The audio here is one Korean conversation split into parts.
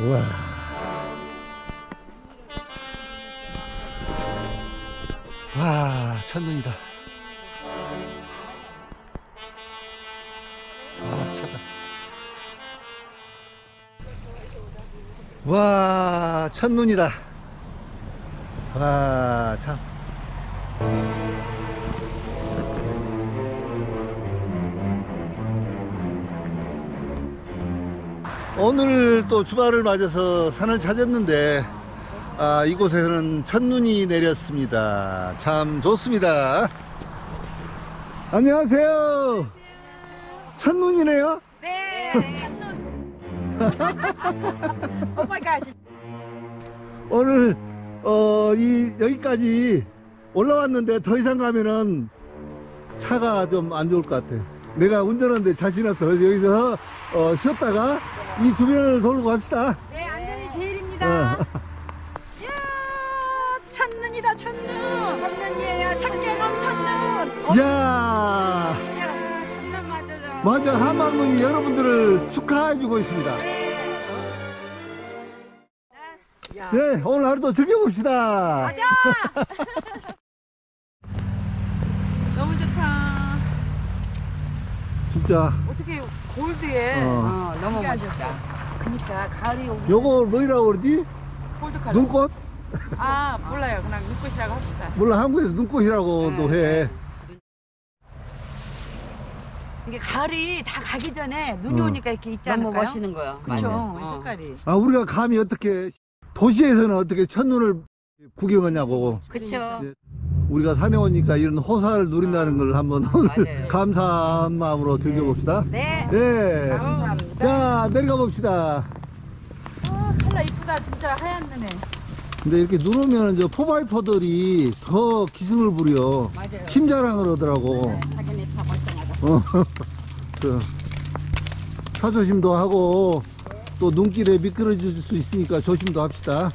우와. 와, 첫눈이다. 와, 차다. 와, 첫눈이다. 와, 참. 오늘 또 주말을 맞아서 산을 찾았는데 이곳에서는 첫눈이 내렸습니다. 참 좋습니다. 안녕하세요. 첫눈이네요? 네, 첫눈. 오 마이 갓. 오늘 여기까지 올라왔는데 더 이상 가면은 차가 좀 안 좋을 것 같아. 내가 운전하는데 자신 없어. 그래서 여기서 쉬었다가 이 주변을 돌고 갑시다. 네, 안전이 제일입니다. 이야, 첫눈이다, 첫눈. 첫눈이에요. 첫개놈 첫눈. 이야, 이야, 첫눈 맞아서. 먼저 한방눈이 여러분들을 축하해주고 있습니다. 네, 오늘 하루도 즐겨봅시다. 가자. 너무 좋다. 진짜 어떻게 골드에. 너무 멋있다. 그러니까 가을이 오기. 요거 뭐라고 그러지? 골드 컬러. 눈꽃? 아, 몰라요. 그냥 눈꽃이라고 합시다. 몰라, 한국에서 눈꽃이라고도 해. 이게 가을이 다 가기 전에 눈이 오니까 이렇게 있지 너무 않을까요? 멋있는 거야. 그쵸, 맞아. 색깔이. 우리가 감히 어떻게 도시에서는 어떻게 첫눈을 구경하냐고. 그쵸. 우리가 산에 오니까 이런 호사를 누린다는 걸 한번 오늘 맞아요. 감사한 마음으로 즐겨봅시다. 네. 네. 감사합니다. 자, 내려가 봅시다. 컬러 이쁘다. 진짜 하얀 눈에. 근데 이렇게 눈 오면 저 포바이퍼들이 더 기승을 부려. 맞아요. 힘자랑을 하더라고. 자기네 차 멀쩡하다. 차 조심도 하고 또 눈길에 미끄러질 수 있으니까 조심도 합시다.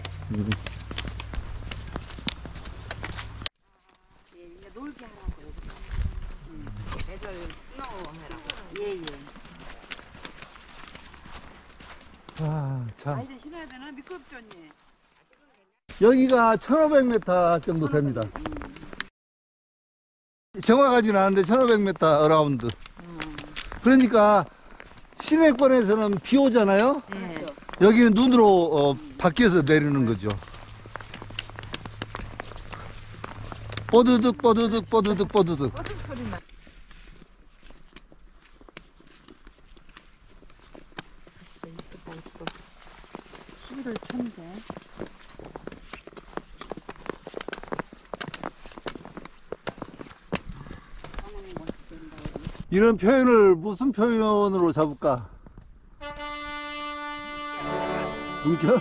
놀게 하라고. 애들 스노우 해라고. 예, 예. 참. 이제 신어야 되나? 미끄럽죠, 언니? 여기가 1500m 정도 됩니다. 정확하지는 않은데 1500m 어라운드. 그러니까 시내권에서는 비 오잖아요. 네. 여기는 눈으로 밖에서 내리는 거죠. 뽀드득 뽀드득 뽀드득 뽀드득. 꼬들 소리 나. 됐어, 이쁘다, 이뻐. 11월 초인데. 이런 표현을 무슨 표현으로 잡을까? 눈결?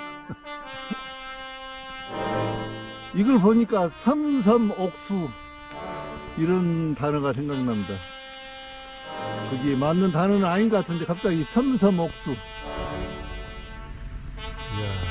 이걸 보니까 섬섬옥수 이런 단어가 생각납니다. 거기 맞는 단어는 아닌 것 같은데 갑자기 섬섬옥수. 이야.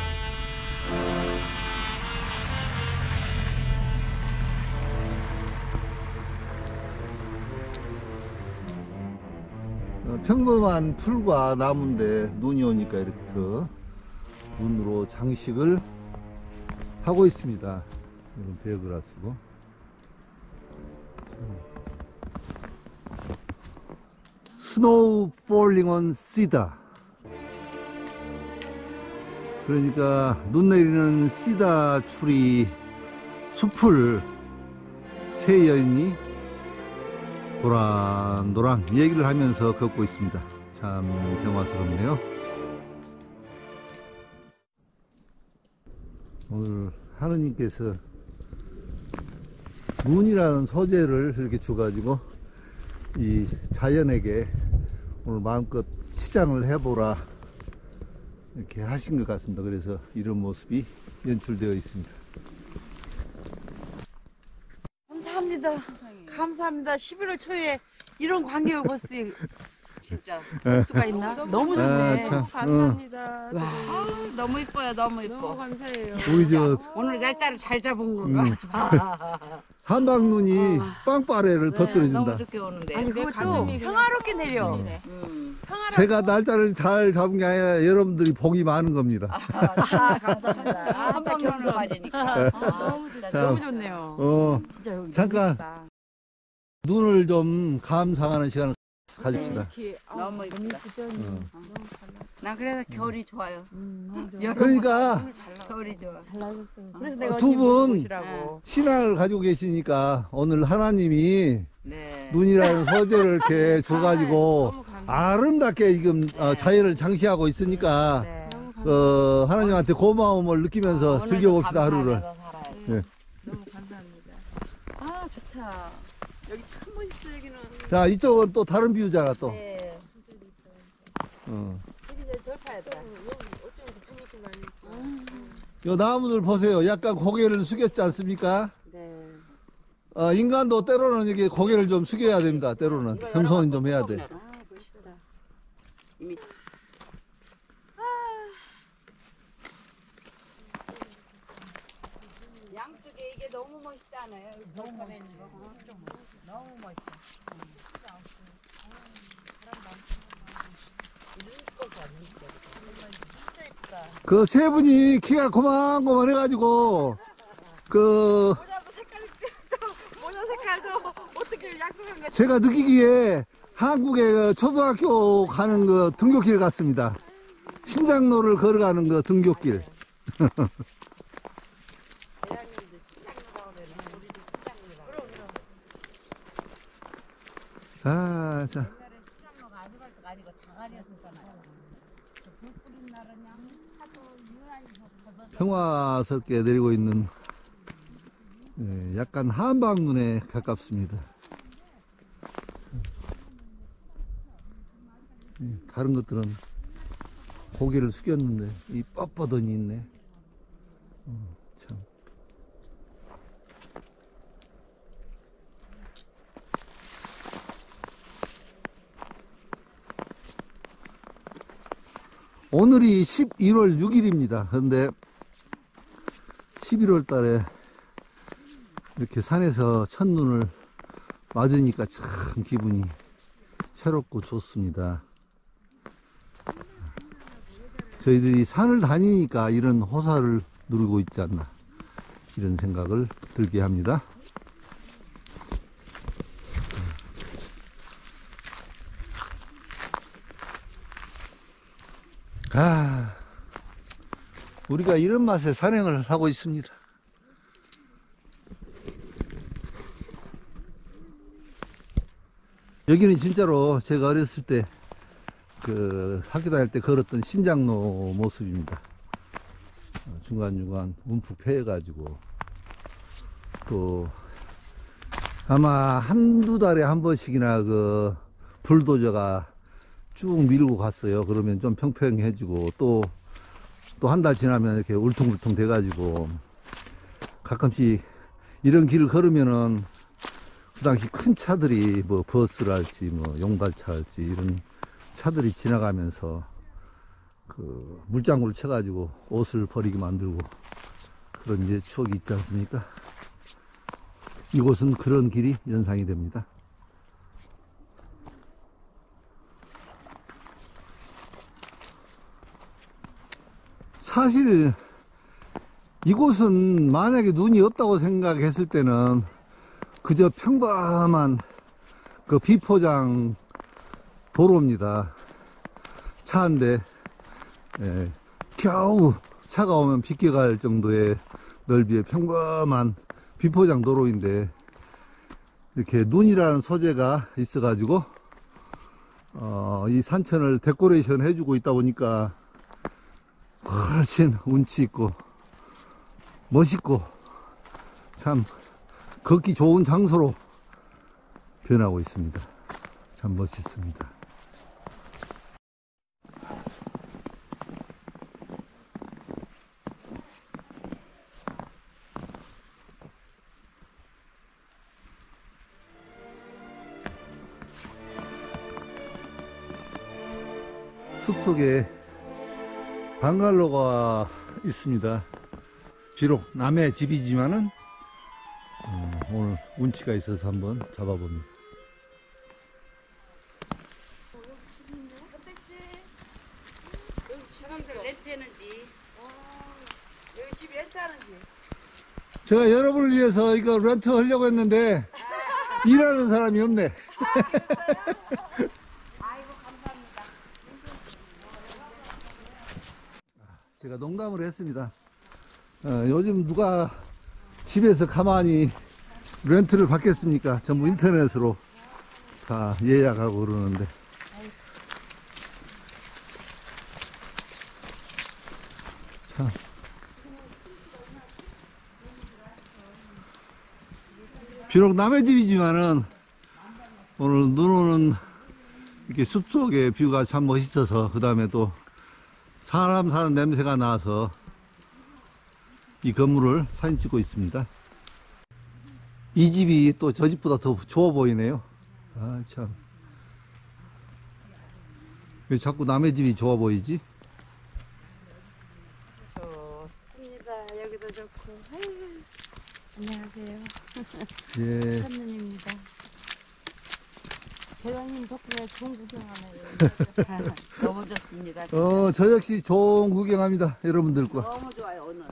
평범한 풀과 나무인데 눈이 오니까 이렇게 더 눈으로 장식을 하고 있습니다. 이건 베어그라스고. 스노우 폴링 온 시다. 그러니까 눈 내리는 시다 추리 숲을 새 여인이 도란도란 얘기를 하면서 걷고 있습니다. 참 평화스럽네요. 오늘 하느님께서 눈이라는 소재를 이렇게 줘가지고 이 자연에게 오늘 마음껏 치장을 해보라 이렇게 하신 것 같습니다. 그래서 이런 모습이 연출되어 있습니다. 감사합니다. 감사합니다. 11월 초에 이런 광경을 볼 진짜. 수가 있나? 너무 좋네. 참, 감사합니다. 아, 너무 이뻐요. 너무 너무 이뻐. 감사해요. 우리 저 오늘 날짜를 잘 잡은 건가? 한방눈이 빵빠레를 네, 터뜨려준다. 너무 좋게 오는데. 아니 그것도 평화롭게 내려. 제가 날짜를 잘 잡은 게 아니라 여러분들이 복이 많은 겁니다. 감사합니다. 한번 경로 맞으니까. 너무 좋다. 자, 너무 좋네요. 잠깐. 진짜 여기 너무 좋다. 눈을 좀 감상하는 시간을 가집시다. 이렇게 너무 이쁘다. 어. 난 그래서 겨울이 좋아요. 너무 좋아. 여름 그러니까 겨울이 좋아. 잘 나셨어요. 그래서 내가 두 언니 분. 모시라고. 신앙을 가지고 계시니까 오늘 하나님이 네. 눈이라는 소재를 이렇게 줘가지고 너무 감사해요. 아름답게 지금 자연을 장식하고 있으니까 네. 하나님한테 고마움을 느끼면서 오늘도 즐겨봅시다 하루를. 감사하면서 살아야지. 네. 너무 감사합니다. 아 좋다. 여기 참 멋있어 여기는. 자, 이쪽은 또 다른 뷰잖아 또. 네. 여기 이제 덜 파야 돼. 요 나무들 보세요. 약간 고개를 숙였지 않습니까? 네. 인간도 때로는 이게 고개를 좀 숙여야 됩니다. 때로는 겸손히 좀 해야 돼. 아 멋있다. 이미 양쪽에 이게 너무 멋있지 않아요? 너무 멋있는 거. 너무 멋있어. 그 세 분이 키가 고만고만 해가지고 그 모자 색깔도 어떻게 약속한 거지? 제가 느끼기에 한국의 그 초등학교 가는 그 등굣길 같습니다. 신장로를 걸어가는 그 등굣길. 자, 자. 시장로가 아스팔트가 아니고 장아리였었잖아요. 불 뿌린 날은 그냥 하도 유난히 덥어서 평화스럽게 내리고 있는 약간 한방눈에 가깝습니다. 다른 것들은 고개를 숙였는데 이 뻣뻣하니 있네. 참. 오늘이 11월 6일입니다. 그런데 11월 달에 이렇게 산에서 첫눈을 맞으니까 참 기분이 새롭고 좋습니다. 저희들이 산을 다니니까 이런 호사를 누리고 있지 않나 이런 생각을 들게 합니다. 우리가 이런 맛에 산행을 하고 있습니다. 여기는 진짜로 제가 어렸을 때 그 학교 다닐 때 걸었던 신장로 모습입니다. 중간중간 움푹 패여가지고 또 아마 한두 달에 한 번씩이나 그 불도저가 쭉 밀고 갔어요. 그러면 좀 평평해지고 또 한 달 지나면 이렇게 울퉁불퉁 돼가지고 가끔씩 이런 길을 걸으면은 그 당시 큰 차들이 뭐 버스랄지 뭐 용달차랄지 이런 차들이 지나가면서 그 물장구를 쳐가지고 옷을 버리게 만들고 그런 이제 추억이 있지 않습니까? 이곳은 그런 길이 연상이 됩니다. 사실 이곳은 만약에 눈이 없다고 생각했을 때는 그저 평범한 그 비포장 도로입니다. 차인데 겨우 차가 오면 비껴갈 정도의 넓이의 평범한 비포장 도로인데 이렇게 눈이라는 소재가 있어 가지고 이 산천을 데코레이션 해주고 있다 보니까 훨씬 운치 있고 멋있고 참 걷기 좋은 장소로 변하고 있습니다. 참 멋있습니다. 숲속에 방갈로가 있습니다. 비록 남의 집이지만은 오늘 운치가 있어서 한번 잡아봅니다. 렌트하는지 여기 집이 렌트하는지. 제가 여러분을 위해서 이거 렌트 하려고 했는데 일하는 사람이 없네. 아이고 감사합니다. 제가 농담을 했습니다. 요즘 누가 집에서 가만히 렌트를 받겠습니까? 전부 인터넷으로 다 예약하고 그러는데. 참. 비록 남의 집이지만은 오늘 눈 오는 이렇게 숲속의 뷰가 참 멋있어서, 그 다음에 또 사람 사는 냄새가 나서 이 건물을 사진 찍고 있습니다. 이 집이 또 저 집보다 더 좋아 보이네요. 아, 참. 왜 자꾸 남의 집이 좋아 보이지? 좋습니다. 여기도 좋고. 아유, 안녕하세요. 예. 선생님입니다. 대장님 덕분에 좋은 구경하네요. 너무 좋습니다. 저 역시 좋은 구경합니다. 여러분들과. 너무 좋아요 오늘.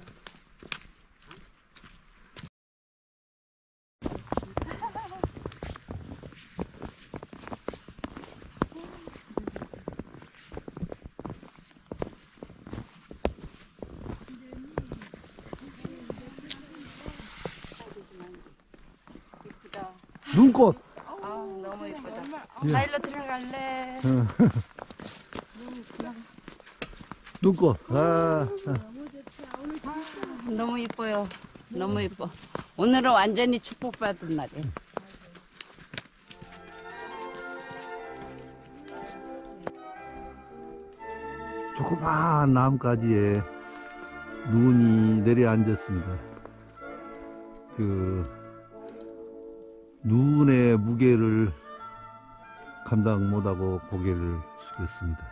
눈꽃. 아 너무 예쁘다. 나 일로 들어갈래. 눈꽃. 아, 너무 예뻐요. 너무 예뻐. 오늘은 완전히 축복받은 날이에요. 조그마한 나뭇가지에 눈이 내려앉았습니다. 그 눈의 무게를 감당 못하고 고개를 숙였습니다.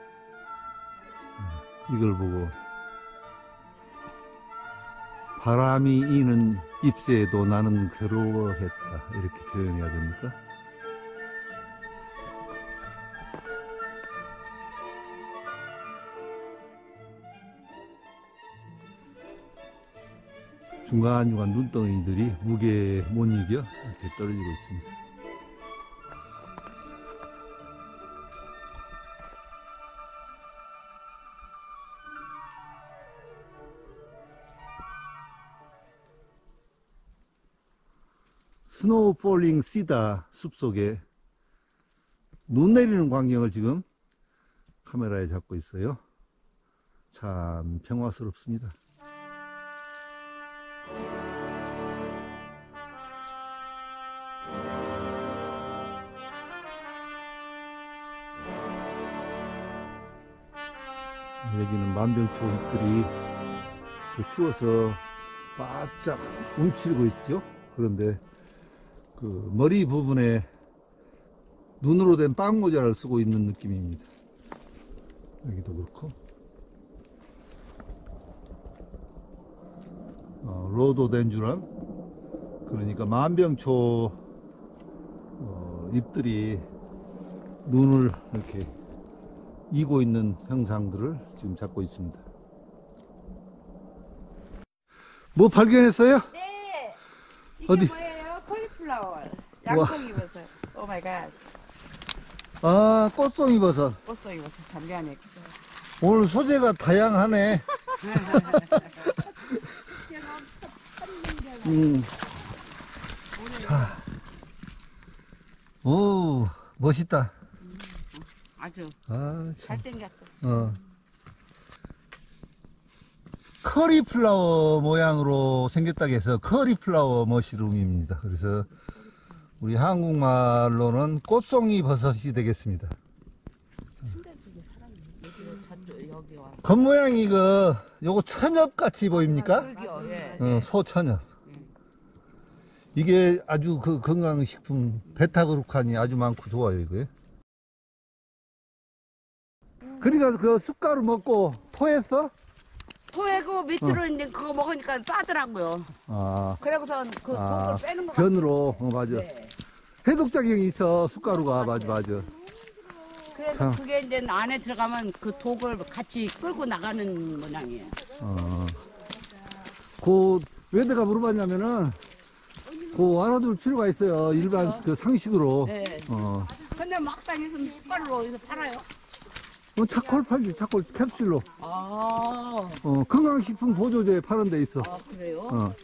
이걸 보고 바람이 이는 잎새에도 나는 괴로워했다, 이렇게 표현해야 됩니까? 중간중간 눈덩이들이 무게에 못 이겨 이렇게 떨어지고 있습니다. 스노우 폴링 시다 숲속에 눈 내리는 광경을 지금 카메라에 잡고 있어요. 참 평화스럽습니다. 여기는 만병초 잎들이 추워서 바짝 움츠리고 있죠. 그런데 그 머리 부분에 눈으로 된 빵모자를 쓰고 있는 느낌입니다. 여기도 그렇고, 로도덴주란, 그러니까 만병초 잎들이 눈을 이렇게 이고 있는 형상들을 지금 잡고 있습니다. 뭐 발견했어요? 네. 이게 어디? 뭐예요? 콜리플라워. 양송이 버섯. 오 마이 갓. 아, 꽃송이 버섯. 꽃송이 버섯. 잠깐만요. 오늘 소재가 다양하네. 자. 오, 멋있다. 아주 아, 참. 잘생겼어. 커리플라워 모양으로 생겼다고 해서 커리플라워 머시룸입니다. 그래서 우리 한국말로는 꽃송이 버섯이 되겠습니다. 여기 와. 겉모양이 요거 천엽 같이 보입니까? 흙이요, 예. 소천엽. 이게 아주 그 건강식품 베타그루칸이 아주 많고 좋아요, 이거. 그러니까 그 쑥가루 먹고 토했어? 토에 그 밑으로 이제 그거 먹으니까 싸더라고요. 아, 그래고선 그 아, 독을 빼는 거 같아요. 변으로. 맞아. 네. 해독작용이 있어, 숟가루가. 맞아, 맞아. 그래서 참. 그게 이제 안에 들어가면 그 독을 같이 끌고 나가는 모양이에요. 왜 내가 물어봤냐면은, 알아둘 필요가 있어요. 일반 그 상식으로. 네. 근데 막상 있으면 숟가루로 어디서 팔아요? 차콜 팔지, 차콜 캡슐로. 아, 건강식품 보조제 파는 데 있어. 그래요?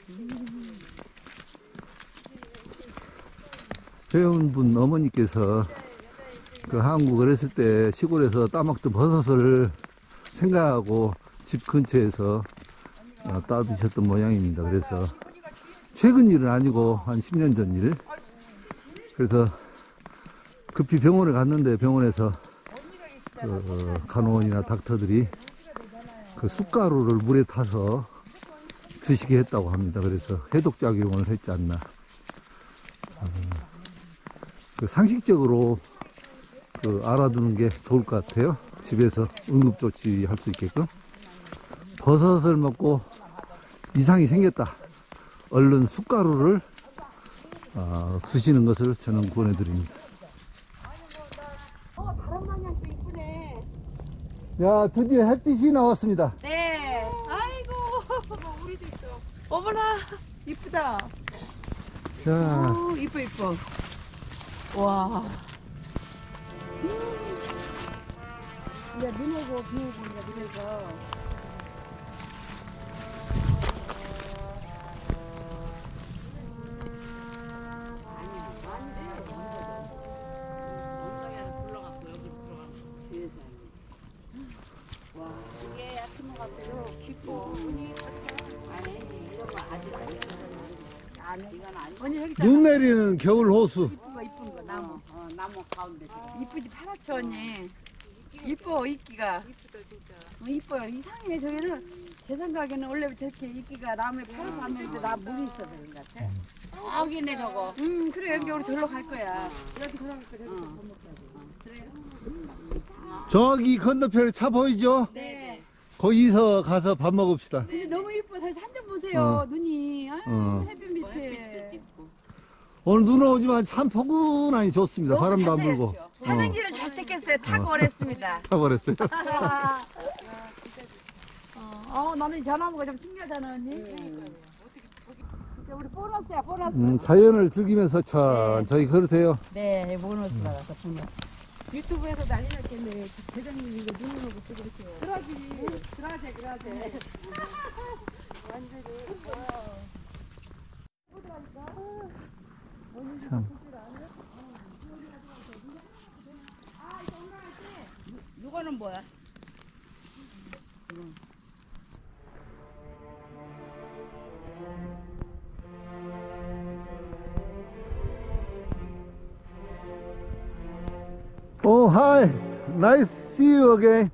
배운 어머니께서 그 한국 어렸을 때 시골에서 따먹던 버섯을 생각하고 집 근처에서 따드셨던 모양입니다. 그래서 최근 일은 아니고 한 10년 전 일. 그래서 급히 병원에 갔는데 병원에서 그 간호원이나 닥터들이 그 숟가루를 물에 타서 드시게 했다고 합니다. 그래서 해독작용을 했지 않나. 그 상식적으로 알아두는 게 좋을 것 같아요. 집에서 응급조치 할 수 있게끔. 버섯을 먹고 이상이 생겼다. 얼른 숟가루를 드시는 것을 저는 권해드립니다. 다른 방향도 이쁘네. 야, 드디어 햇빛이 나왔습니다. 네. 아이고. 우리도 있어. 어머나. 이쁘다. 자, 이뻐 이뻐. 와. 이제 눈 오고 비 오고 이제 그래서. 이게 얕은 것 같아요. 깊고 눈이 아니 이런 거 아직 아니 이건 아니. 언니 여기 눈 내리는 겨울 호수. 이쁜 거 나무. 나무 가운데 이쁘지 파랗죠 언니. 이뻐 이끼가. 이쁘다 진짜. 이뻐요. 이상해 저기는 제 생각에는 원래 저렇게 이끼가 나무에 파랗게 하면 나 물이 있어야 되는 것 같아. 저기네 저거. 그래 여기 우리 절로 갈 거야. 이렇게 걸어갈 거야. 저기 건너까지. 저기 건너편에 차 보이죠? 네. 거기서 가서 밥 먹읍시다. 근데 너무 이뻐. 저기 산 좀 보세요. 눈이. 아유, 햇빛 밑에. 햇빛도 찍고. 오늘 눈 오지만 참 포근하니 좋습니다. 너무 바람도 안 잘 불고. 사는 길을 잘 택했어요. 타고 오랬습니다. 타버렸어요. 나는 저 나무가 좀 신기하잖아, 언니. 진짜 우리 보너스야, 보너스. 자연을 즐기면서 천천히 걸으세요. 네, 보너스 받아서 보너스. 유튜브에서 난리 났겠네. 대장님 이거 눈을 오고 또 그러시오. 그러지. 완전히. 참. 이거는 뭐야? Oh, hi. Nice to see you again.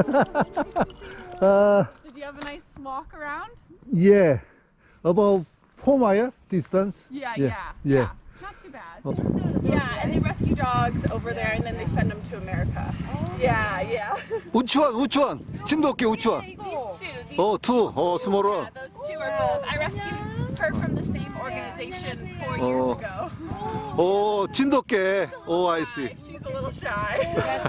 Did you have a nice walk around? Yeah. About 4 mile distance. Yeah. Yeah. Not too bad. Oh. Yeah, and they rescue dogs over there and then they send them to America. Yeah. 우추원. 진돗개 우추원. These two. Oh, two. Oh, small Yeah, one. those two are both. I rescued her from the same organization 4 years ago. Oh, 진돗개. Oh, I see. She's a little shy.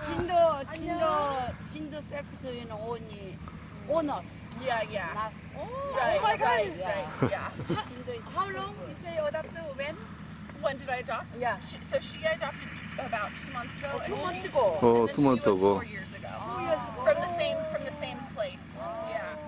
진도 셀프도에는 오너. Yeah. Oh my God. Right, yeah. 진도 있어. How long you say adopted when? When did I adopt? Yeah. So she adopted about 2 months ago. and 2 months she- ago. Oh, and then 2 months she was ago. 4 years ago. From the same place. Yeah.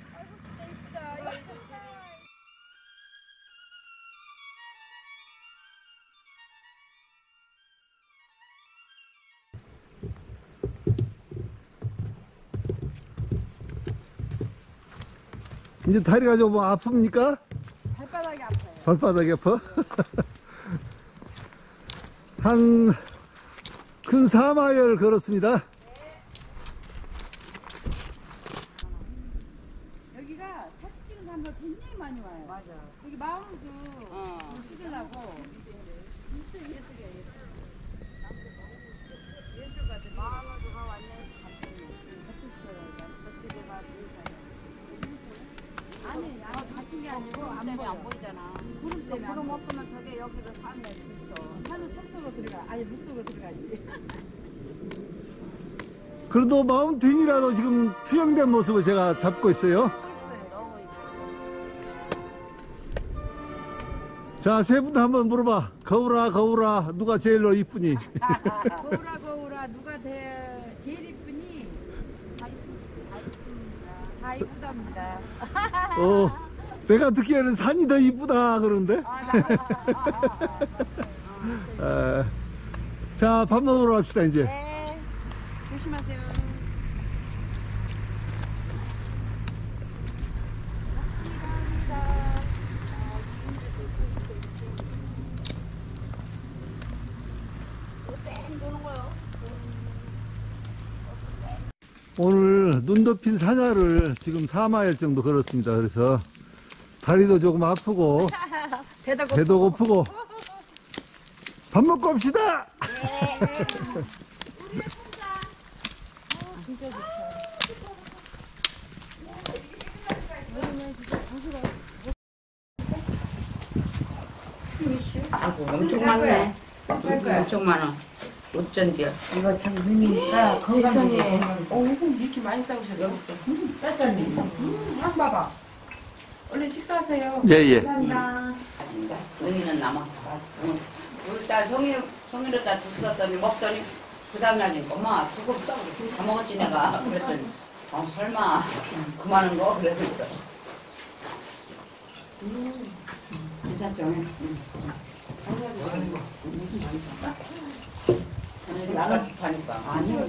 이제 다리가 좀 아픕니까? 발바닥이 아파요. 발바닥이 아파? 한 근 4마일 걸었습니다. 여기가 사진 찍은 사람들 굉장히 많이 와요. 맞아. 여기 마을도 찍으려고. 안 보이잖아. 구름 때문에 안 구름 보여. 없으면 저게 여기서 산에 있어. 산은 산속으로 들어가. 아니 물속으로 들어가지. 그래도 마운틴이라도 지금 투영된 모습을 제가 잡고 있어요. 있어요. 너무 이뻐. 자, 세 분 한번 물어봐. 거울아, 누가 제일로 이쁘니? 거울아 누가 제일 이쁘니? 다 이쁘답니다. 내가 듣기에는 산이 더 이쁘다 그러는데. 자, 밥 먹으러 갑시다 이제. 네. 조심하세요. 오늘 눈 덮인 산야를 지금 4마일 정도 걸었습니다. 그래서 다리도 조금 아프고 배도 고프고 밥 먹고 갑시다. 아이고, 엄청 많네. 엄청 많아. 어쩐디야. 이거 참 눈이니까 건강하게 이렇게 많이 싸우셨어? 한 봐봐. 얼른 식사하세요. 예예. 능이는 남아. 우리 딸 성일에다 줬더니 먹더니 그 다음날 엄마 죽어 다 먹었지 내가. 그랬더니 설마 그만한 거? 그랬더니 괜찮죠? 나가 좋다니까. 아니요.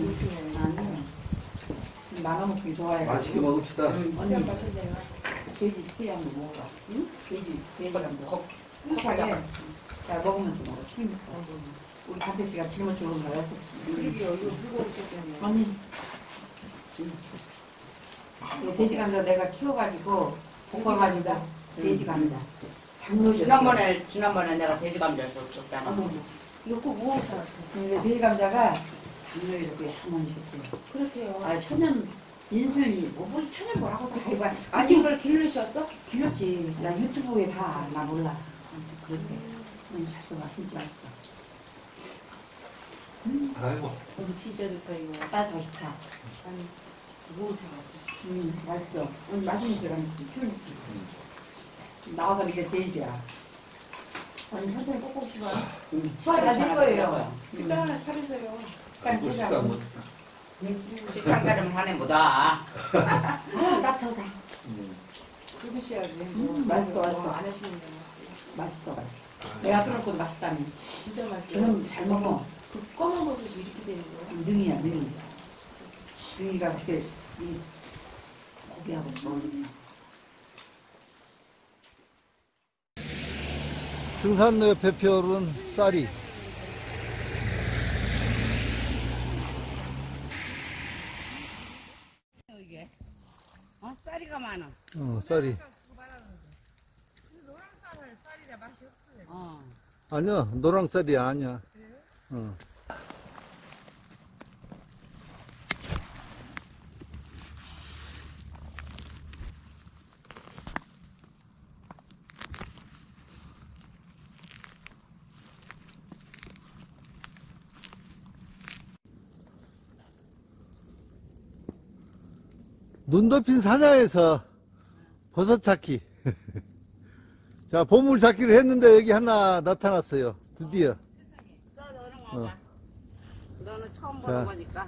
나가 먹기 좋아해. 맛있게 먹읍시다. 언니 돼지 튀한번 먹어봐. 응? 돼지 한번. kok하게 잘 먹으면서 먹어. 우리 강태 씨가 질문 좋은 거 알았어. 그러게요. 이거 불고 오셨더니. 언니. 이 돼지 감자 내가 키워가지고 볶아가지고 돼지 감자. 지난번에 내가 돼지 감자 줬었잖아. 이거 꼭 먹어보셔. 돼지 감자가 당뇨에 이렇게 한번 좋대요. 그렇게요. 아 천연 인슐린 뭐 천연 뭐라고 다 이거 아니 이걸 기르셨어? 길렀지. 나 유튜브에 다 나 몰라. 그렇게. 자수 맛있지 않았어. 아이고. 너무 진짜 좋다 이거. 딱 맛있다. 아니 뭐 잘 맛있어. 맛있는 줄 알았지. 나와서 이제 돼지야. 아니 선생님 꼭 싶어요. 수학 다될 거예요. 식당 하나 차리세요. 약간 제가 식당 가려면 산에 못 와. 따뜻하다. 그러셔야지. 맛있어, 맛있어. 안 하시는데. 맛있어. 내가 그럴 것도 맛있다며. 진짜 맛있어요. 그럼 잘 먹어. 그 검은 버섯이 이렇게 되는 거예요? 능이야, 능이. 능이가 그때 이 고기하고 먹으니까. 등산로 옆에 펴오른 쌀이. 이게 쌀이가 많아. 쌀이. 아니야, 노랑 쌀이 아니야. 눈 덮인 산야에서 버섯 찾기. 자, 보물 찾기를 했는데 여기 하나 나타났어요. 드디어. 너는 처음 자. 보는 거니까.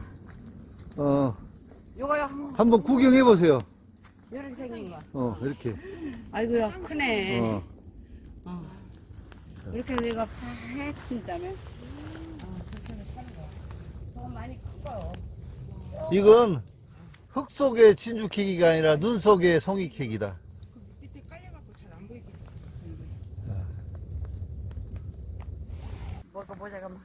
요거요. 한번 구경해 보세요. 이렇게 생긴 거. 이렇게. 아이고야, 크네. 이렇게 내가 해친다면 너무 많이 커요. 이건 흙 속의 진주캐기가 아니라 눈 속의 송이캐기다. 밑에 깔려갖고 잘 안 보이게. 먹어보자, 그럼.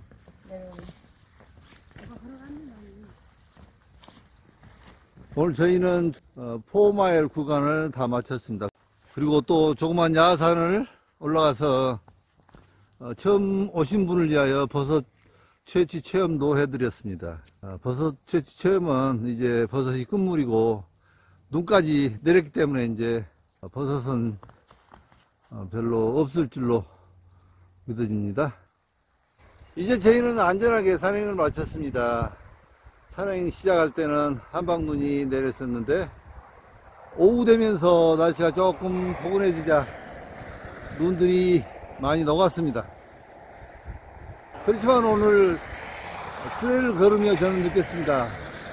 오늘 저희는 4마일 구간을 다 마쳤습니다. 그리고 또 조그만 야산을 올라가서 처음 오신 분을 위하여 버섯 채취 체험도 해드렸습니다. 버섯 채취 체험은 이제 버섯이 끝물이고 눈까지 내렸기 때문에 이제 버섯은 별로 없을 줄로 믿어집니다. 이제 저희는 안전하게 산행을 마쳤습니다. 산행 시작할 때는 한방눈이 내렸었는데 오후 되면서 날씨가 조금 포근해지자 눈들이 많이 녹았습니다. 그렇지만 오늘 수레를 걸으며 저는 느꼈습니다.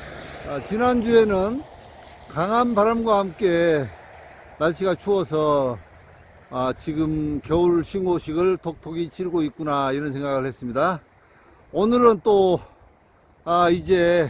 지난주에는 강한 바람과 함께 날씨가 추워서 지금 겨울 신고식을 톡톡히 치르고 있구나 이런 생각을 했습니다. 오늘은 또 이제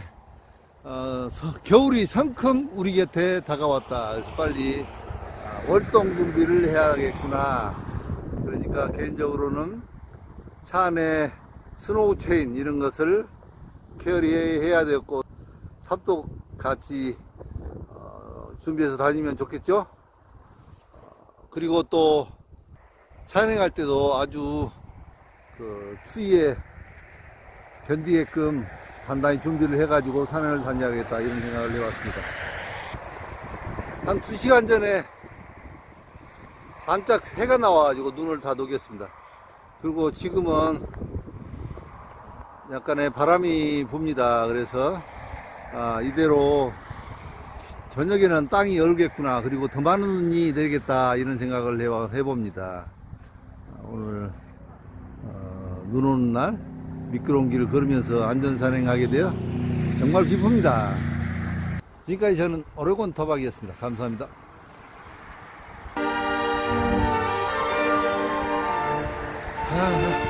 겨울이 성큼 우리 곁에 다가왔다. 그래서 빨리 월동 준비를 해야겠구나. 그러니까 개인적으로는 차 안에 스노우 체인 이런 것을 캐리해야 되겠고 삽도 같이 준비해서 다니면 좋겠죠. 그리고 또 산행할 때도 아주 그 추위에 견디게끔 단단히 준비를 해가지고 산행을 다녀야겠다 이런 생각을 해봤습니다. 한 2시간 전에 반짝 해가 나와가지고 눈을 다 녹였습니다. 그리고 지금은 약간의 바람이 붑니다. 그래서 이대로 저녁에는 땅이 얼겠구나, 그리고 더 많은 눈이 내리겠다 이런 생각을 해봅니다. 오늘 눈 오는 날 미끄러운 길을 걸으면서 안전산행하게 되어 정말 기쁩니다. 지금까지 저는 오레곤 터박이었습니다. 감사합니다. 아,